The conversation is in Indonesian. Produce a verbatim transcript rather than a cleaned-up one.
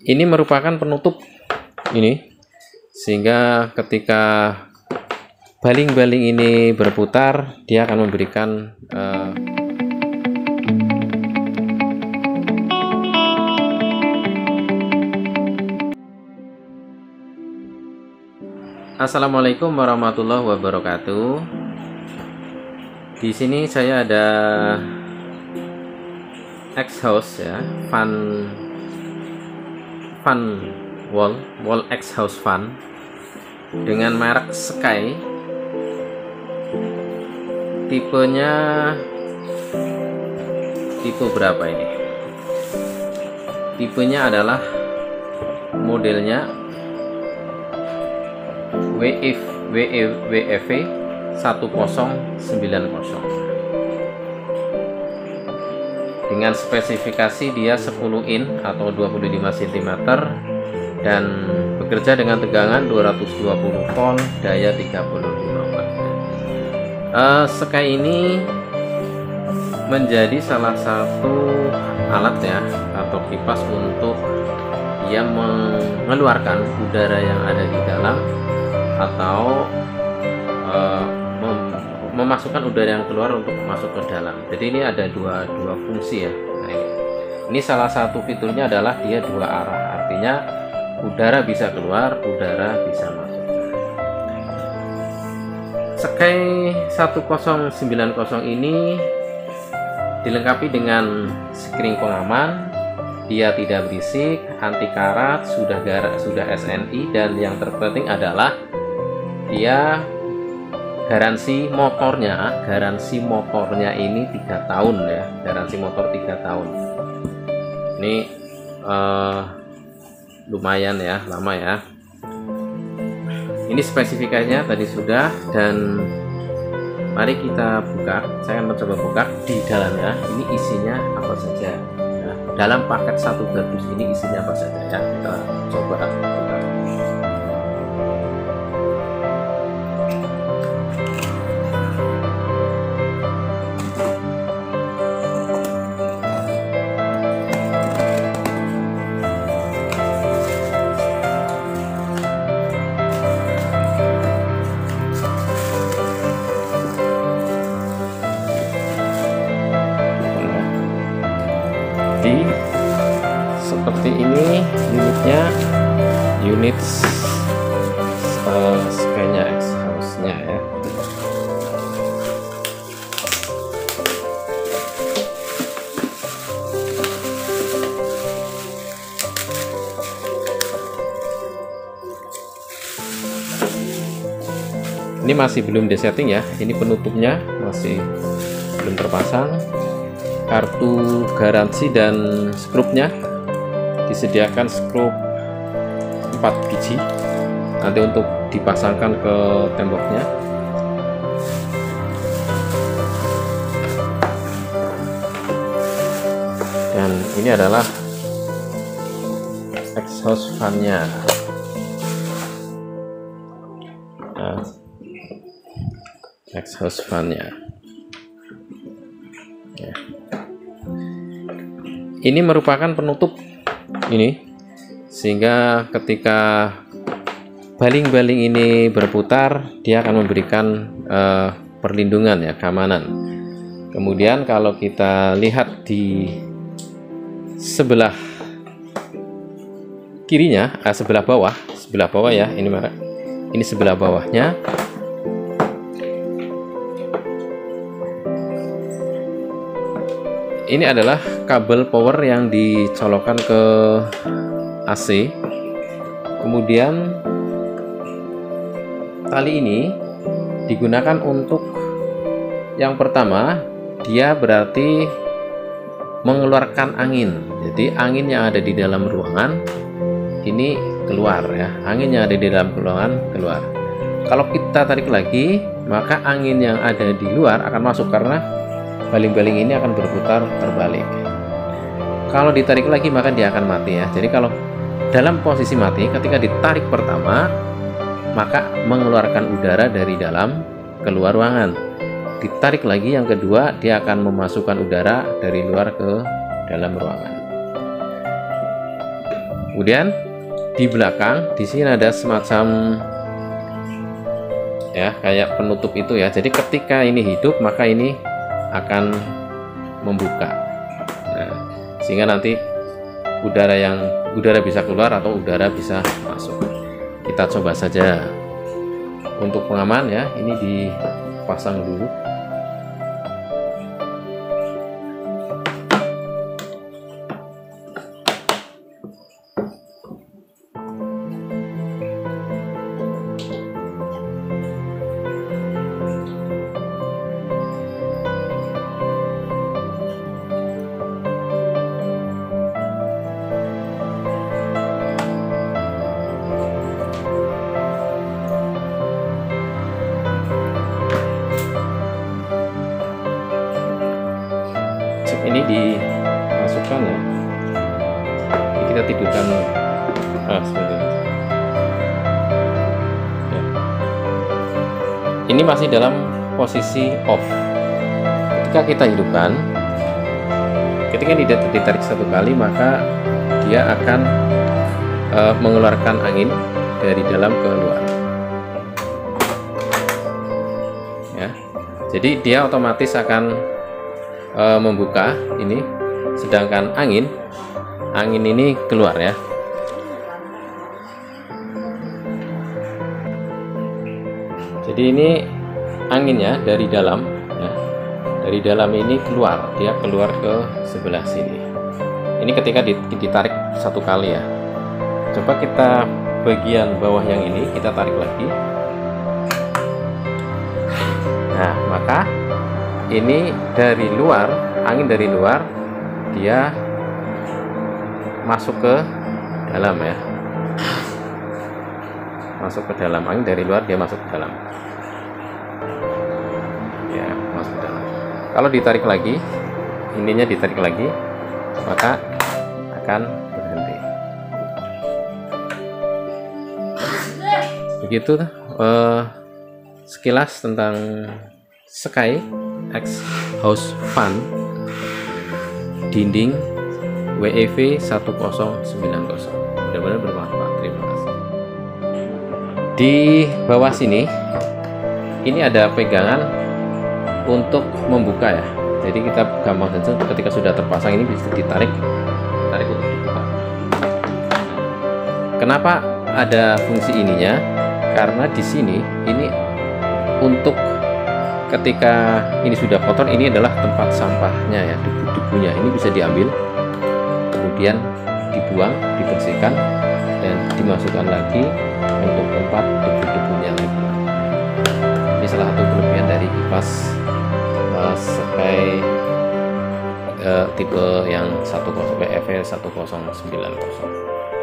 Ini merupakan penutup ini, sehingga ketika baling-baling ini berputar, dia akan memberikan uh, Assalamualaikum warahmatullahi wabarakatuh. Di sini saya ada exhaust ya, fan fan wall wall exhaust fan dengan merek Sky. Tipenya tipe berapa ini? Tipenya adalah modelnya W F W satu nol sembilan nol. Dengan spesifikasi dia sepuluh in atau dua puluh lima sentimeter dan bekerja dengan tegangan dua ratus dua puluh volt, daya tiga puluh lima watt. Uh, Sky ini menjadi salah satu alat ya atau kipas untuk yang mengeluarkan udara yang ada di dalam atau uh, mem memasukkan udara yang keluar untuk masuk ke dalam. Jadi ini ada dua dua fungsi ya. Nah, ini. ini salah satu fiturnya adalah dia dua arah, artinya udara bisa keluar, udara bisa masuk. Sky satu nol sembilan nol ini dilengkapi dengan screen pengaman, dia tidak berisik, anti karat, sudah garak, sudah S N I, dan yang terpenting adalah dia garansi motornya garansi motornya ini tiga tahun ya, garansi motor tiga tahun. Ini uh, lumayan ya, lama ya. Ini spesifikasinya tadi sudah, dan mari kita buka. Saya akan mencoba buka di dalamnya. Ini isinya apa saja. Nah, dalam paket satu kardus ini isinya apa saja ya, kita coba buka. Seperti ini unitnya, unit uh, Sky-nya exhaust-nya ya. Ini masih belum disetting ya, ini penutupnya masih belum terpasang. Kartu garansi dan skrupnya disediakan skrup empat biji nanti untuk dipasangkan ke temboknya. Dan ini adalah exhaust fan-nya. Nah, exhaust fan-nya. Ya. Ini merupakan penutup ini, sehingga ketika baling-baling ini berputar, dia akan memberikan uh, perlindungan ya, keamanan. Kemudian kalau kita lihat di sebelah kirinya, uh, sebelah bawah, sebelah bawah ya, ini merek, ini sebelah bawahnya. Ini adalah kabel power yang dicolokkan ke A C. Kemudian tali ini digunakan untuk yang pertama, dia berarti mengeluarkan angin. Jadi angin yang ada di dalam ruangan ini keluar ya, angin yang ada di dalam ruangan keluar. Kalau kita tarik lagi, maka angin yang ada di luar akan masuk karena baling-baling ini akan berputar terbalik. Kalau ditarik lagi maka dia akan mati ya. Jadi kalau dalam posisi mati, ketika ditarik pertama maka mengeluarkan udara dari dalam keluar ruangan. Ditarik lagi yang kedua, dia akan memasukkan udara dari luar ke dalam ruangan. Kemudian di belakang di sini ada semacam ya kayak penutup itu ya. Jadi ketika ini hidup maka ini akan membuka. Nah, sehingga nanti udara yang udara bisa keluar atau udara bisa masuk. Kita coba saja untuk pengaman ya. Ini dipasang dulu. Ini dimasukkan ya. Ini kita tidurkan ah, seperti ini. Ya. Ini masih dalam posisi off. Ketika kita hidupkan, ketika tidak ditarik satu kali maka dia akan uh, mengeluarkan angin dari dalam ke luar. Ya. Jadi dia otomatis akan E, membuka ini, sedangkan angin angin ini keluar ya. Jadi ini anginnya dari dalam ya, dari dalam ini keluar, dia keluar ke sebelah sini. Ini ketika ditarik satu kali ya. Coba kita bagian bawah yang ini kita tarik lagi. Nah, maka ini dari luar, angin dari luar dia masuk ke dalam ya, masuk ke dalam. Angin dari luar dia masuk ke dalam ya, masuk ke dalam. Kalau ditarik lagi, ininya ditarik lagi maka akan berhenti. Begitu eh, sekilas tentang Sky X House Fan dinding W E V satu nol sembilan nol. Mudah-mudahan bermanfaat. Terima kasih. Di bawah sini ini ada pegangan untuk membuka ya. Jadi kita gampang saja ketika sudah terpasang ini bisa ditarik, tarik untuk dibuka. Kenapa ada fungsi ininya? Karena di sini ini untuk ketika ini sudah kotor, ini adalah tempat sampahnya ya, debu-debunya ini bisa diambil kemudian dibuang, dibersihkan dan dimasukkan lagi untuk tempat debu-debunya lagi. Ini salah satu kelebihan dari kipas uh, Sky uh, tipe yang W E V satu nol sembilan nol.